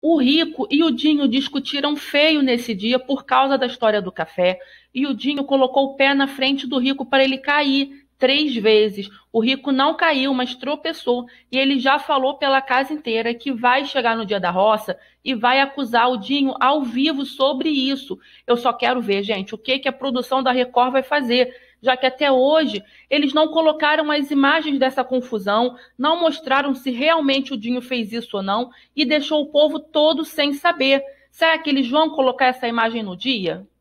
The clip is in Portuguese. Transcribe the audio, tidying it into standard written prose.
O Rico e o Dinho discutiram feio nesse dia por causa da história do café, e o Dinho colocou o pé na frente do Rico para ele cair 3 vezes. O Rico não caiu, mas tropeçou, e ele já falou pela casa inteira que vai chegar no dia da roça e vai acusar o Dinho ao vivo sobre isso. Eu só quero ver, gente, o que a produção da Record vai fazer, já que até hoje eles não colocaram as imagens dessa confusão, não mostraram se realmente o Dinho fez isso ou não, e deixou o povo todo sem saber. Será que eles vão colocar essa imagem no dia?